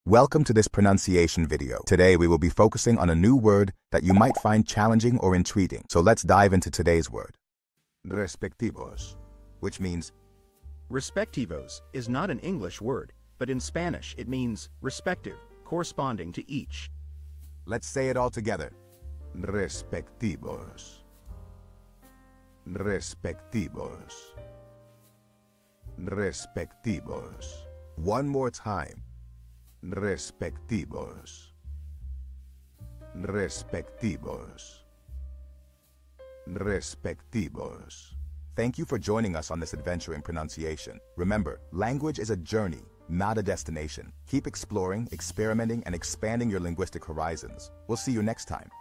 Welcome to this pronunciation video. Today we will be focusing on a new word that you might find challenging or intriguing. So let's dive into today's word. Respectivos, which means Respectivos is not an English word, but in Spanish it means respective, corresponding to each. Let's say it all together. Respectivos. Respectivos. Respectivos. One more time. Respectivos. Respectivos. Respectivos. Thank you for joining us on this adventure in pronunciation. Remember, language is a journey, not a destination. Keep exploring, experimenting, and expanding your linguistic horizons. We'll see you next time.